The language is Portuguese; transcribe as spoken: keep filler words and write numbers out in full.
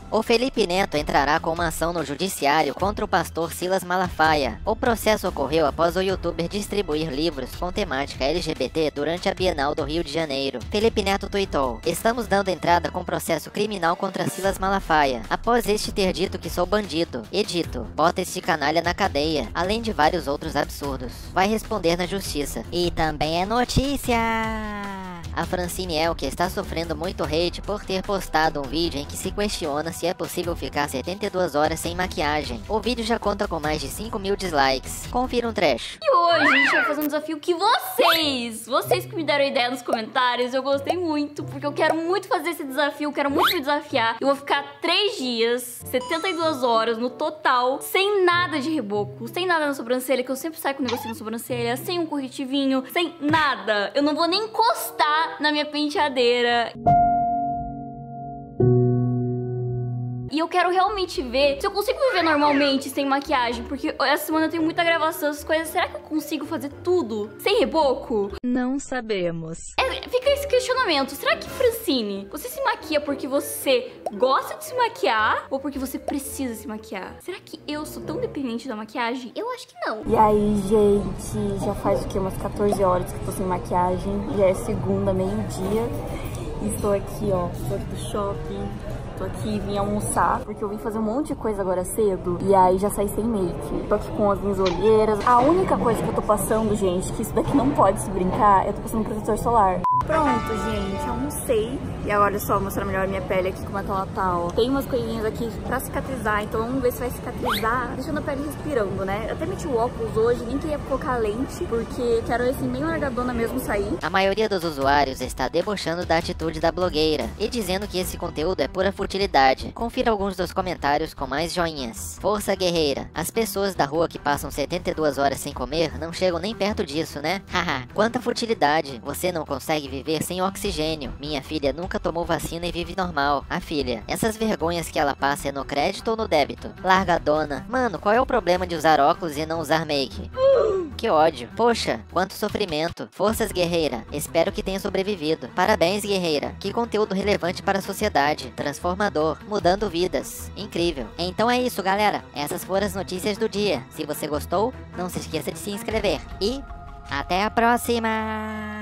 O Felipe Neto entrará com uma ação no judiciário contra o pastor Silas Malafaia. O processo ocorreu após o youtuber distribuir livros com temática L G B T durante a Bienal do Rio de Janeiro. Felipe Neto tuitou: "Estamos dando entrada com processo criminal contra Silas Malafaia, após este ter dito que sou bandido. E dito, bota este canalha na cadeia, além de vários outros absurdos. Vai responder na justiça." E também é notícia! A Francine Elk está sofrendo muito hate por ter postado um vídeo em que se questiona se é possível ficar setenta e duas horas sem maquiagem. O vídeo já conta com mais de cinco mil dislikes. Confira um trecho. E hoje a gente vai fazer um desafio que vocês, vocês que me deram ideia nos comentários, eu gostei muito, porque eu quero muito fazer esse desafio, eu quero muito me desafiar. Eu vou ficar três dias, setenta e duas horas no total, sem nada de reboco, sem nada na sobrancelha, que eu sempre saio com um negocinho na sobrancelha, sem um corretivinho, sem nada. Eu não vou nem encostar na minha penteadeira. E eu quero realmente ver se eu consigo viver normalmente sem maquiagem, porque essa semana eu tenho muita gravação, essas coisas. Será que eu consigo fazer tudo sem reboco? Não sabemos. É, fica esse questionamento. Será que, Francine, você se maquia porque você gosta de se maquiar ou porque você precisa se maquiar? Será que eu sou tão dependente da maquiagem? Eu acho que não. E aí, gente, já faz o quê? Umas quatorze horas que eu tô sem maquiagem. Já é segunda, meio-dia. E estou aqui, ó, tô aqui do shopping. Tô aqui, vim almoçar, porque eu vim fazer um monte de coisa agora cedo. E aí já saí sem make. Tô aqui com as minhas olheiras. A única coisa que eu tô passando, gente, que isso daqui não pode se brincar, eu tô passando um protetor solar. Pronto, gente, almocei. E agora é só mostrar melhor a minha pele aqui, como é que ela tá, ó. Tem umas coisinhas aqui pra cicatrizar, então vamos ver se vai cicatrizar, deixando a pele respirando, né? Eu até meti o óculos hoje, nem queria colocar lente, porque quero esse bem largadona mesmo sair. A maioria dos usuários está debochando da atitude da blogueira e dizendo que esse conteúdo é pura futilidade. Confira alguns dos comentários com mais joinhas. Força guerreira. As pessoas da rua que passam setenta e duas horas sem comer não chegam nem perto disso, né? Haha. Quanta futilidade. Você não consegue viver sem oxigênio. Minha filha nunca tomou vacina e vive normal. A filha. Essas vergonhas que ela passa é no crédito ou no débito? Largadona. Mano, qual é o problema de usar óculos e não usar make? Que ódio. Poxa, quanto sofrimento. Forças, guerreira. Espero que tenha sobrevivido. Parabéns, guerreira. Que conteúdo relevante para a sociedade. Transformador. Mudando vidas. Incrível. Então é isso, galera. Essas foram as notícias do dia. Se você gostou, não se esqueça de se inscrever. E até a próxima!